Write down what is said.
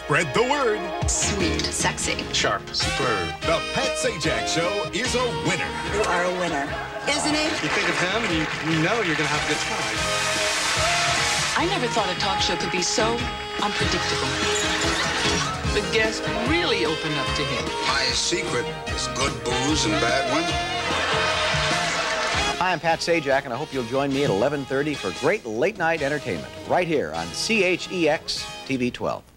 Spread the word. Sweet, sexy, sharp, superb. The Pat Sajak Show is a winner. You are a winner, isn't he? You think of him and you know you're going to have a good time. I never thought a talk show could be so unpredictable. The guests really open up to him. My secret is good booze and bad women. Hi, I'm Pat Sajak, and I hope you'll join me at 11:30 for great late-night entertainment right here on CHEX TV 12.